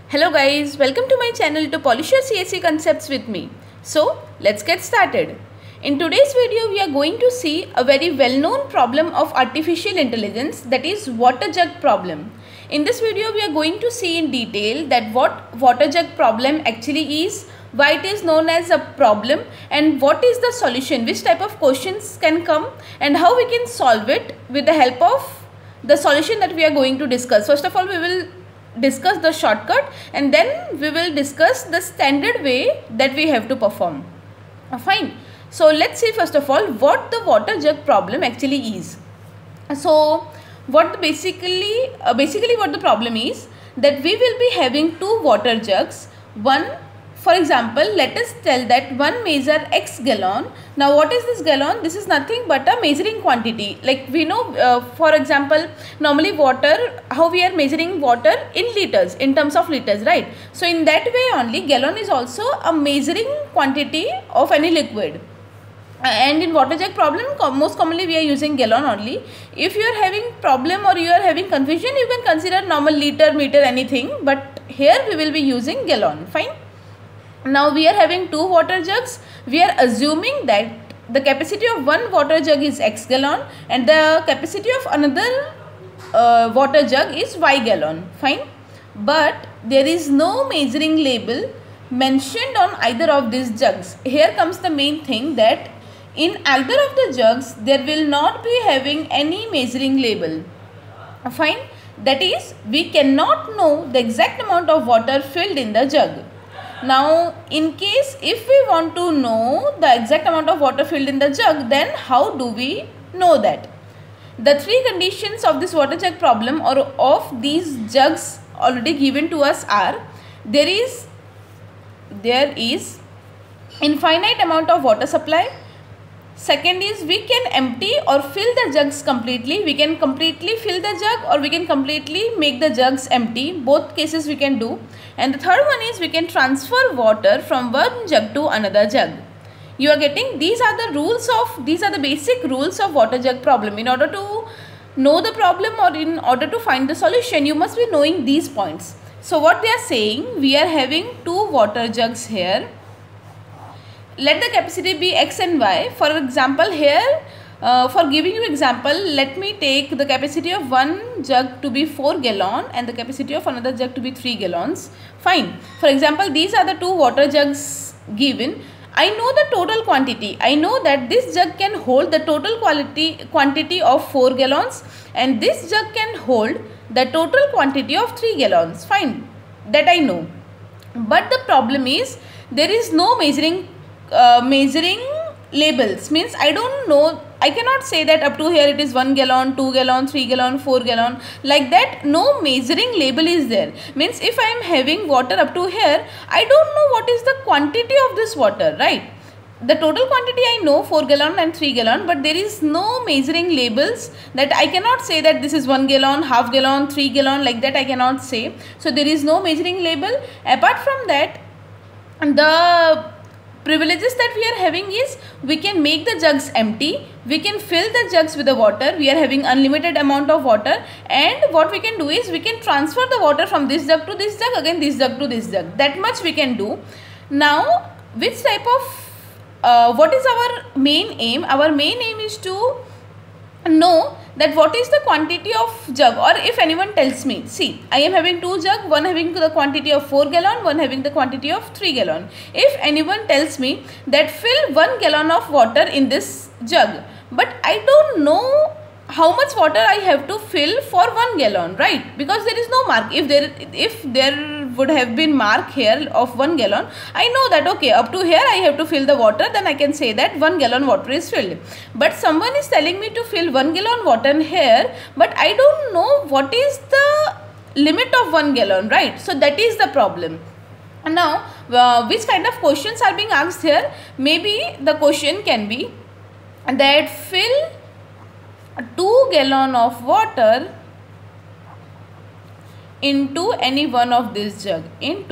Hello guys, welcome to my channel to polish your CSE concepts with me. So let's get started. In today's video we are going to see a very well-known problem of artificial intelligence, that is water jug problem. In this video we are going to see in detail that what water jug problem actually is, why it is known as a problem, and what is the solution, which type of questions can come and how we can solve it with the help of the solution that we are going to discuss. First of all, we will discuss the shortcut and then we will discuss the standard way that we have to perform. Fine. So let's see first of all what the water jug problem actually is. So what basically what the problem is, that we will be having two water jugs. One, for example, let us tell that one measure X gallon. Now what is this gallon? This is nothing but a measuring quantity. Like we know, for example, normally water, how we are measuring water in liters, in terms of liters, right? So in that way only gallon is also a measuring quantity of any liquid. And in water jug problem, most commonly we are using gallon only. If you are having problem or you are having confusion, you can consider normal liter, meter, anything. But here we will be using gallon. Fine. Now we are having two water jugs. We are assuming that the capacity of one water jug is X gallon and the capacity of another water jug is Y gallon. Fine. But there is no measuring label mentioned on either of these jugs. Here comes the main thing, that in either of the jugs there will not be having any measuring label. Fine. That is, we cannot know the exact amount of water filled in the jug. Now in case if we want to know the exact amount of water filled in the jug, then how do we know that? The three conditions of this water jug problem or of these jugs already given to us are, there is infinite amount of water supply. Second is, we can empty or fill the jugs completely. We can completely fill the jug or we can completely make the jugs empty. Both cases we can do. And the third one is, we can transfer water from one jug to another jug. You are getting, these are the basic rules of water jug problem. In order to know the problem or in order to find the solution, you must be knowing these points. So what they are saying, we are having two water jugs here. Let the capacity be X and Y. For example, here for giving you example, let me take the capacity of one jug to be 4 gallon and the capacity of another jug to be 3 gallons. Fine. For example, these are the two water jugs given. I know the total quantity. I know that this jug can hold the total quantity of 4 gallons and this jug can hold the total quantity of 3 gallons. Fine. That I know. But the problem is, there is no measuring labels. Means I don't know, I cannot say that up to here it is 1 gallon, 2 gallon, 3 gallon, 4 gallon, like that. No measuring label is there. Means if I am having water up to here, I don't know what is the quantity of this water, right? The total quantity I know 4 gallon and 3 gallon, but there is no measuring labels, that I cannot say that this is 1 gallon, half gallon, 3 gallon, like that I cannot say. So there is no measuring label. Apart from that, the privileges that we are having is, we can make the jugs empty, we can fill the jugs with the water, we are having unlimited amount of water, and what we can do is, we can transfer the water from this jug to this jug, again this jug to this jug. That much we can do. Now which type of what is our main aim? Our main aim is to know that what is the quantity of jug, or if anyone tells me, see, I am having two jug, one having the quantity of 4 gallon, one having the quantity of 3 gallon. If anyone tells me that fill 1 gallon of water in this jug, but I don't know how much water I have to fill for 1 gallon, right? Because there is no mark. If there would have been mark here of 1 gallon, I know that okay, up to here I have to fill the water, then I can say that 1 gallon water is filled. But someone is telling me to fill 1 gallon water here, but I don't know what is the limit of 1 gallon, right? So that is the problem. Now which kind of questions are being asked here? Maybe the question can be that fill 2 gallon of water into any one of this jug,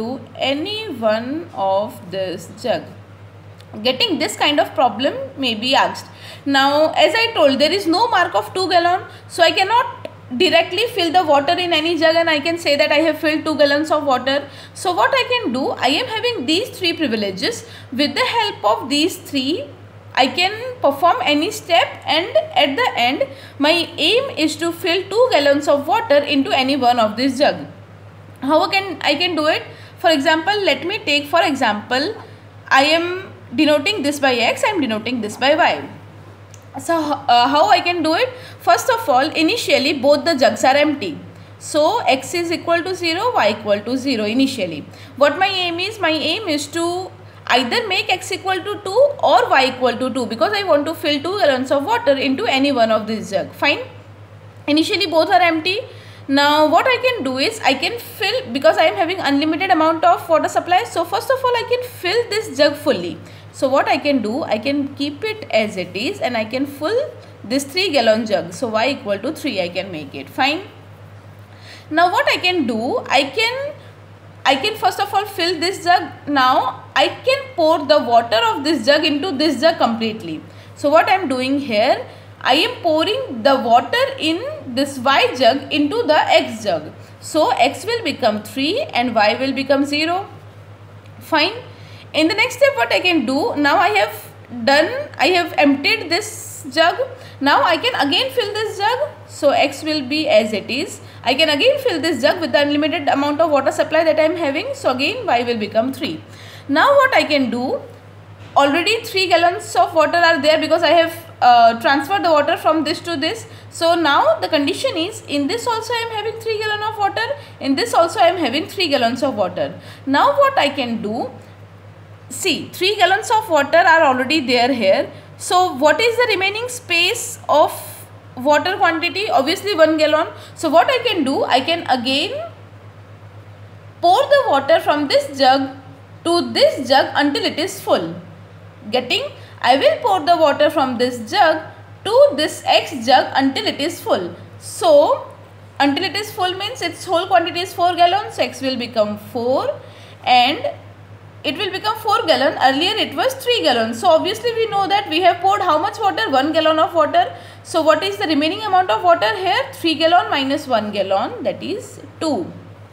Getting this kind of problem may be asked. Now as I told, there is no mark of 2 gallon, so I cannot directly fill the water in any jug and I can say that I have filled 2 gallons of water. So what I can do, I am having these 3 privileges. With the help of these 3, I can perform any step, and at the end my aim is to fill 2 gallons of water into any one of this jug. How I can do it? For example, let me take for example, I am denoting this by x, I am denoting this by y. So how I can do it? First of all, initially both the jugs are empty. So x is equal to 0, y equal to 0 initially. What my aim is? My aim is to either make x equal to 2 or y equal to 2, because I want to fill 2 gallons of water into any one of these jug. Fine. Initially both are empty. Now what I can do is I can fill, because I am having unlimited amount of water supply. So first of all I can fill this jug fully. So what I can do, I can keep it as it is and I can fill this 3 gallon jug. So y equal to 3 I can make it. Fine. Now what I can do, I can first of all fill this jug. Now I can pour the water of this jug into this jug completely. So what I am doing here, I am pouring the water in this y jug into the x jug. So x will become 3 and y will become 0. Fine. In the next step what I can do, now I have emptied this jug. Now I can again fill this jug. So x will be as it is. I can again fill this jug with the unlimited amount of water supply that I am having. So again y will become 3. Now what I can do, already 3 gallons of water are there because I have transferred the water from this to this. So now the condition is, in this also I am having 3 gallons of water, in this also I am having 3 gallons of water. Now what I can do, see, 3 gallons of water are already there here. So what is the remaining space of water quantity? Obviously 1 gallon. So what I can do, I can again pour the water from this jug to this jug until it is full. Getting? I will pour the water from this jug to this x jug until it is full. So until it is full means its whole quantity is 4 gallons. X will become 4 and it will become 4 gallon. Earlier it was 3 gallons. So obviously we know that we have poured how much water? 1 gallon of water. So what is the remaining amount of water here? 3 gallon minus 1 gallon, that is 2.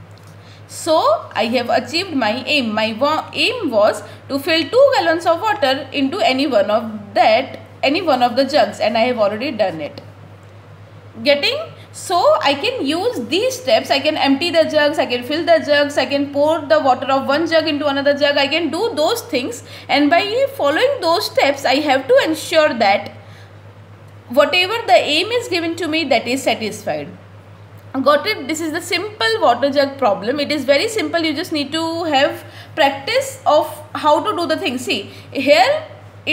So I have achieved my aim. My aim was to fill 2 gallons of water into any one of the jugs, and I have already done it. Getting? So I can use these steps. I can empty the jugs, I can fill the jugs, I can pour the water of one jug into another jug. I can do those things, and by following those steps I have to ensure that whatever the aim is given to me, that is satisfied. Got it? This is the simple water jug problem. It is very simple. You just need to have practice of how to do the thing. See, here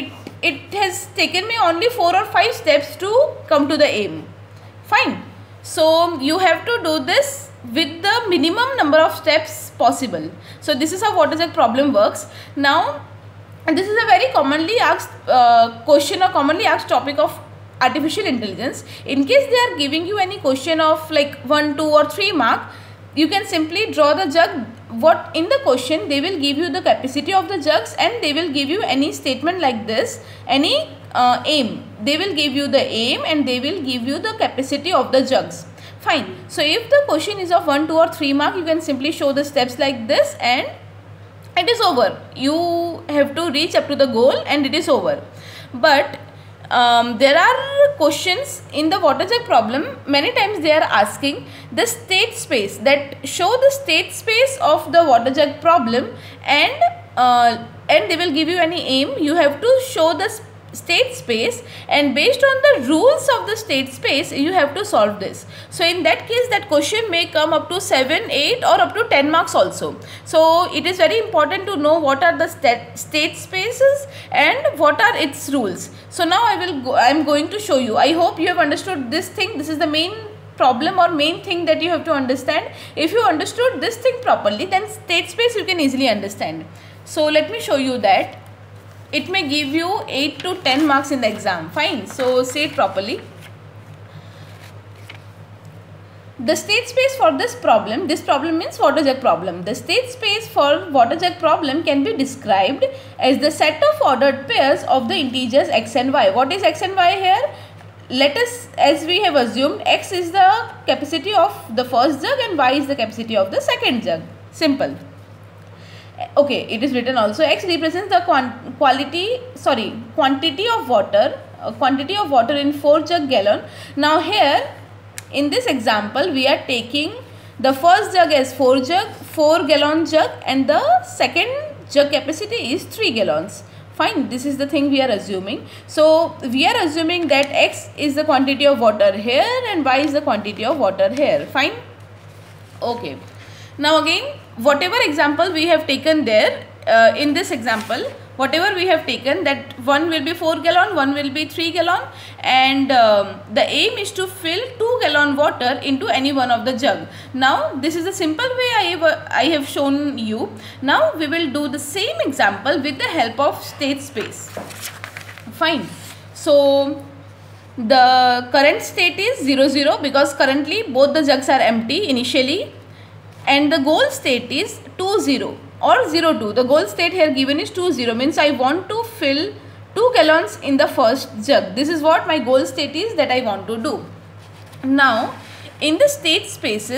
it has taken me only 4 or 5 steps to come to the aim. Fine. So you have to do this with the minimum number of steps possible. So this is how water jug problem works. Now, and this is a very commonly asked question or commonly asked topic of artificial intelligence. In case they are giving you any question of like 1, 2 or 3 mark, you can simply draw the jug. What in the question, they will give you the capacity of the jugs, and they will give you any statement like this, any aim. They will give you the aim and they will give you the capacity of the jugs. Fine. So if the question is of 1, 2 or 3 mark, you can simply show the steps like this and it is over. You have to reach up to the goal and it is over. But there are questions in the water jug problem. Many times they are asking the state space, that show the state space of the water jug problem, and they will give you any aim. You have to show the state space, and based on the rules of the state space you have to solve this. So in that case, that question may come up to 7, 8 or up to 10 marks also. So it is very important to know what are the state spaces and what are its rules. So now I am going to show you. I hope you have understood this thing. This is the main problem or main thing that you have to understand. If you understood this thing properly, then state space you can easily understand. So let me show you that. It may give you 8 to 10 marks in the exam. Fine. So say it properly. The state space for this problem means water jug problem. The state space for water jug problem can be described as the set of ordered pairs of the integers x and y. What is x and y here? let us, as we have assumed, x is the capacity of the first jug and y is the capacity of the second jug. Simple. Okay, it is written also x represents the quantity of water in 4 jug gallon. Now here in this example we are taking the first jug as 4 gallon jug, and the second jug capacity is 3 gallons. Fine, this is the thing we are assuming. So we are assuming that x is the quantity of water here and y is the quantity of water here. Fine. Okay. Now again, whatever example we have taken there, in this example, whatever we have taken, that one will be 4 gallon, one will be 3 gallon, and the aim is to fill 2 gallon water into any one of the jug. Now this is a simple way I have shown you. Now we will do the same example with the help of state space. Fine. So the current state is 0, 0 because currently both the jugs are empty initially, and the goal state is 2, 0 or 0, 2. The goal state here given is 2, 0, means I want to fill 2 gallons in the first jug. This is what my goal state is that I want to do. Now in the state space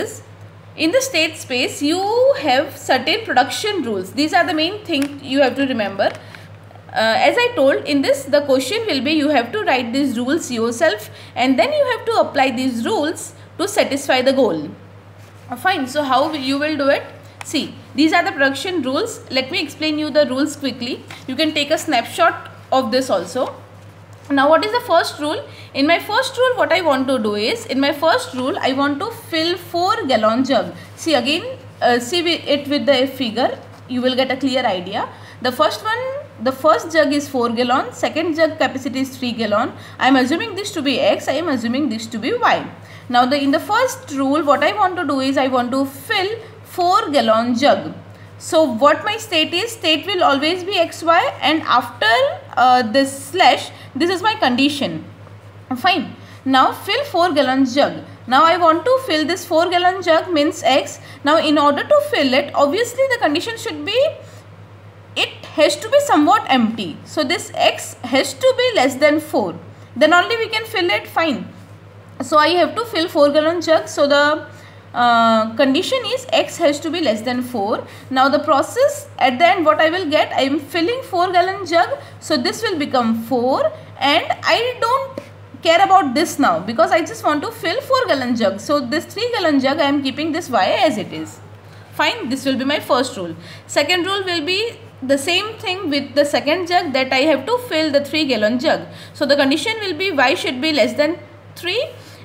you have certain production rules. These are the main thing you have to remember. As I told, in this the question will be you have to write these rules yourself, and then you have to apply these rules to satisfy the goal. Fine. So how you will do it? See, these are the production rules. Let me explain you the rules quickly. You can take a snapshot of this also. Now what is the first rule? In my first rule, what I want to do is, in my first rule I want to fill 4 gallon jug. See again, see it with the figure, you will get a clear idea. The first jug is 4 gallon, second jug capacity is 3 gallon. I am assuming this to be x, I am assuming this to be y. Now in the first rule, what I want to do is I want to fill 4 gallon jug. So what my state is, state will always be xy, and after this slash, this is my condition. Fine. Now fill 4 gallon jug. Now I want to fill this 4 gallon jug means x. Now in order to fill it, obviously the condition should be, it has to be somewhat empty. So this x has to be less than 4. Then only we can fill it. Fine. So I have to fill 4 gallon jug. So the condition is x has to be less than 4. Now the process at the end, what I will get, I am filling 4 gallon jug. So this will become 4, and I don't care about this now because I just want to fill 4 gallon jug. So this 3 gallon jug, I am keeping this y as it is. Fine. This will be my first rule. Second rule will be the same thing with the second jug, that I have to fill the 3 gallon jug. So the condition will be y should be less than 3,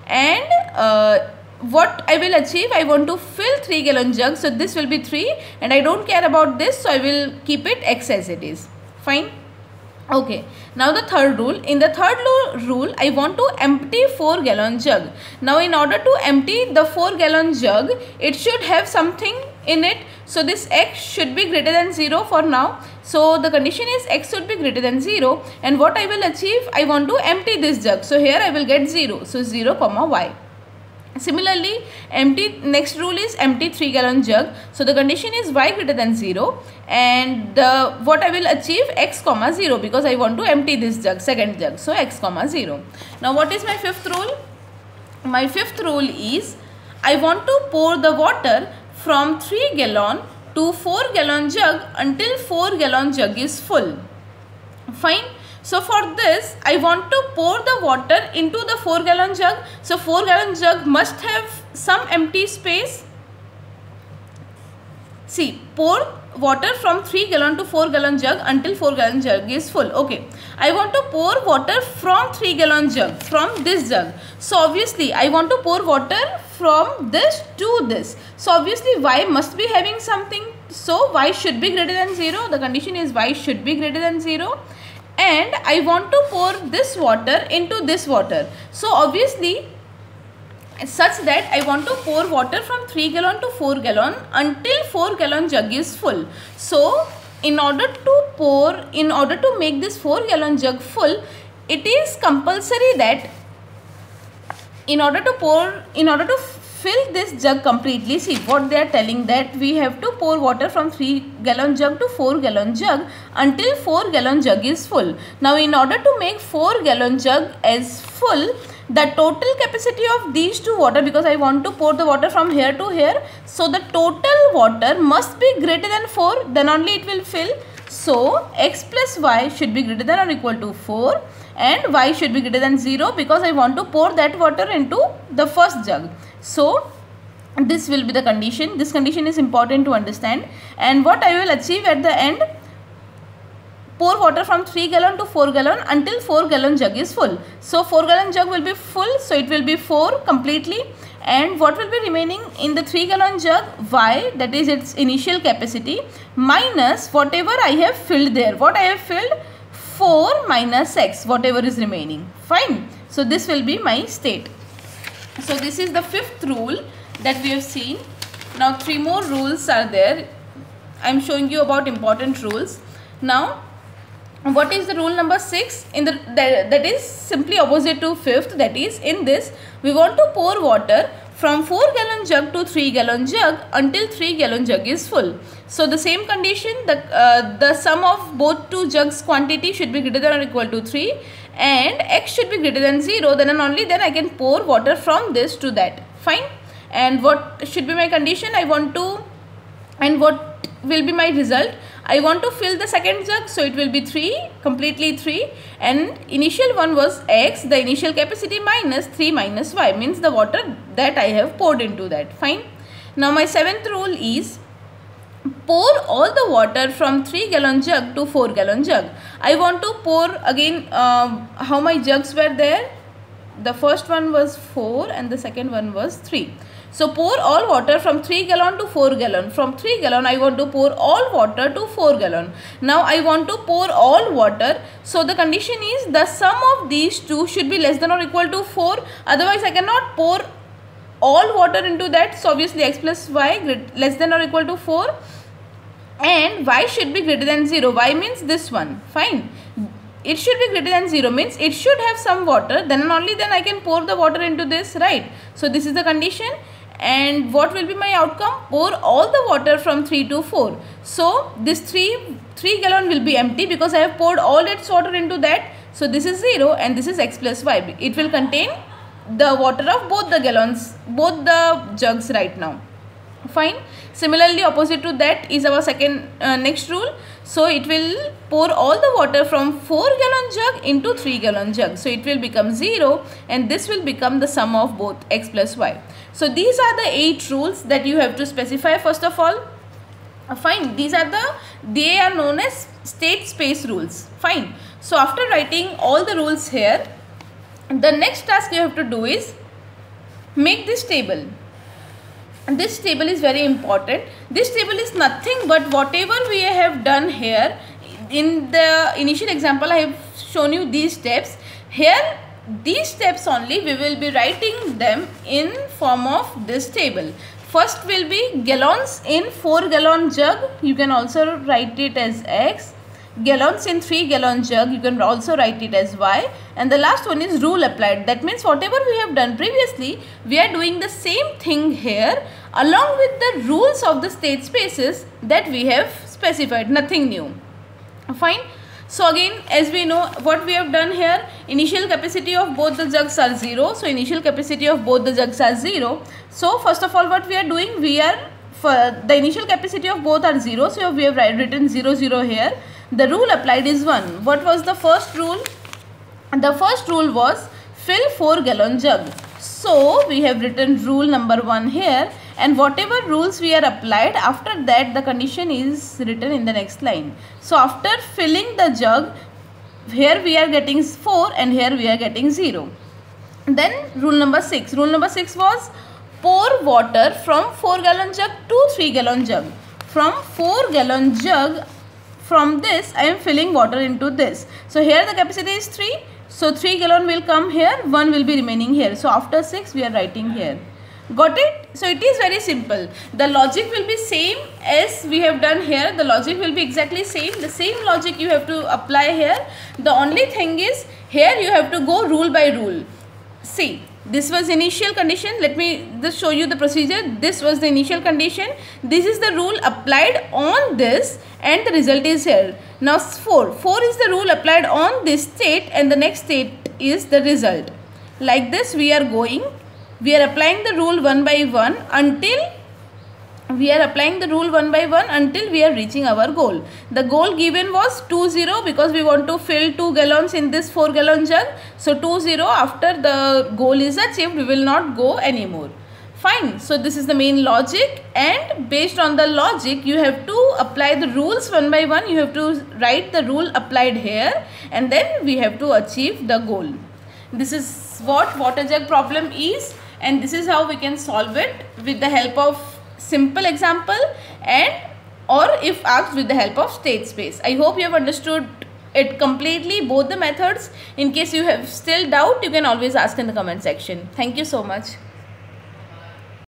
and what I will achieve, I want to fill 3 gallon jug. So this will be 3, and I don't care about this, so I will keep it x as it is. Fine. Okay. Now the third rule. In the third rule, I want to empty 4 gallon jug. Now in order to empty the 4 gallon jug, it should have something in it. So this x should be greater than 0 for now. So the condition is x should be greater than 0, and what I will achieve, I want to empty this jug. So here I will get 0. So 0 comma y. Similarly, next rule is empty 3 gallon jug. So the condition is y greater than 0, and what I will achieve, x comma 0, because I want to empty this jug, second jug. So x comma 0. Now what is my fifth rule? My fifth rule is I want to pour the water from 3 gallon to 4 gallon jug until 4 gallon jug is full. Fine. So for this, I want to pour the water into the 4 gallon jug. So 4 gallon jug must have some empty space. See, pour water from 3 gallon to 4 gallon jug until 4 gallon jug is full. Okay. I want to pour water from 3 gallon jug, from this jug. So obviously, I want to pour water from this to this. So obviously, y must be having something. So y should be greater than 0. The condition is y should be greater than 0. And I want to pour this water into this water. So obviously, such that I want to pour water from 3 gallon to 4 gallon until 4 gallon jug is full. So in order to make this 4 gallon jug full, it is compulsory that in order to fill this jug completely, see what they are telling, that we have to pour water from 3 gallon jug to 4 gallon jug until 4 gallon jug is full. Now in order to make 4 gallon jug as full, the total capacity of these two water, because I want to pour the water from here to here, so the total water must be greater than 4, then only it will fill. So x plus y should be greater than or equal to 4 and y should be greater than 0, because I want to pour that water into the first jug. So this will be the condition. This condition is important to understand. And what I will achieve at the end, pour water from 3 gallon to 4 gallon until 4 gallon jug is full. So 4 gallon jug will be full, so it will be 4 completely. And what will be remaining in the 3 gallon jug? Y, that is its initial capacity, minus whatever I have filled there. What I have filled? 4 minus x, whatever is remaining. Fine. So this will be my state. So this is the fifth rule that we have seen. Now 3 more rules are there. I am showing you about important rules. Now what is the rule number 6? That is simply opposite to 5th. That is, in this we want to pour water from 4 gallon jug to 3 gallon jug until 3 gallon jug is full. So the same condition, the sum of both two jugs quantity should be greater than or equal to 3 and x should be greater than 0, then and only then I can pour water from this to that. Fine. And what should be my condition? And what will be my result? I want to fill the second jug, so it will be 3, completely 3, and initial one was x, the initial capacity, minus 3 minus y, means the water that I have poured into that. Fine. Now my 7th rule is, pour all the water from 3 gallon jug to 4 gallon jug. I want to pour again, how my jugs were there? The first one was 4 and the second one was 3. So pour all water from 3 gallon to 4 gallon. From 3 gallon I want to pour all water to 4 gallon. Now I want to pour all water. So the condition is the sum of these two should be less than or equal to 4. Otherwise I cannot pour all water into that. So obviously x plus y less than or equal to 4. And y should be greater than 0. Y means this one. Fine. It should be greater than 0 means it should have some water. Then and only then I can pour the water into this. Right. So this is the condition. And what will be my outcome? Pour all the water from 3 to 4. So this 3 gallon will be empty because I have poured all its water into that. So this is 0 and this is x plus y. It will contain the water of both the gallons, both the jugs right now. Fine. Similarly, opposite to that is our second next rule. So it will pour all the water from 4 gallon jug into 3 gallon jug. So it will become 0 and this will become the sum of both x plus y. So these are the 8 rules that you have to specify first of all. Fine. They are known as state space rules. Fine. So after writing all the rules here, the next task you have to do is make this table. This table is very important. This table is nothing but whatever we have done here. In the initial example I have shown you these steps. Here these steps only we will be writing them in form of this table. First will be gallons in 4 gallon jug. You can also write it as x. Gallons in 3 gallon jug, you can also write it as y. And the last one is rule applied. That means whatever we have done previously, we are doing the same thing here along with the rules of the state spaces that we have specified. Nothing new. Fine. So again, as we know what we have done here, initial capacity of both the jugs are 0. So initial capacity of both the jugs are 0. So first of all what we are doing, the initial capacity of both are 0. So we have written 0, 0 here. The rule applied is 1. What was the first rule? The first rule was fill 4 gallon jug. So we have written rule number 1 here, and whatever rules we are applied, after that the condition is written in the next line. So after filling the jug, here we are getting 4 and here we are getting 0. Then rule number 6. Rule number 6 was pour water from 4 gallon jug to 3 gallon jug. From 4 gallon jug, from this I am filling water into this. So here the capacity is 3. So 3 gallon will come here, 1 will be remaining here. So after 6 we are writing here. Got it? So it is very simple. The logic will be same as we have done here. The logic will be exactly same. The same logic you have to apply here. The only thing is here you have to go rule by rule. See, this was initial condition. Let me just show you the procedure. This was the initial condition. This is the rule applied on this and the result is here. Now 4 is the rule applied on this state and the next state is the result. Like this we are going. We are applying the rule one by one until we are reaching our goal. The goal given was 20 because we want to fill 2 gallons in this 4 gallon jug. So 20, after the goal is achieved, we will not go anymore. Fine. So this is the main logic, and based on the logic you have to apply the rules one by one. You have to write the rule applied here, and then we have to achieve the goal. This is what water jug problem is, and this is how we can solve it with the help of simple example or if asked with the help of state space. I hope you have understood it completely, both the methods. In case you have still doubt, you can always ask in the comment section. Thank you so much.